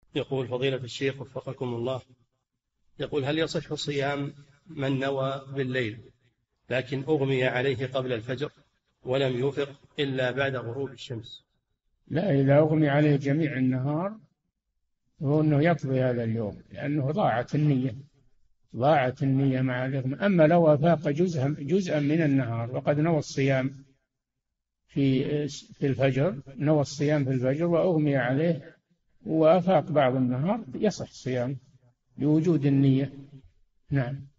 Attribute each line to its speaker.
Speaker 1: يقول فضيلة الشيخ وفقكم الله، يقول هل يصح صيام من نوى بالليل لكن أغمي عليه قبل الفجر ولم يفق إلا بعد غروب الشمس؟
Speaker 2: لا، إذا أغمي عليه جميع النهار هو أنه يقضي هذا اليوم، لأنه ضاعت النية مع الإغماء. أما لو أفاق جزءا من النهار وقد نوى الصيام في الفجر، نوى الصيام في الفجر وأغمي عليه وأفاق بعض النهار، يصح الصيام لوجود النية. نعم.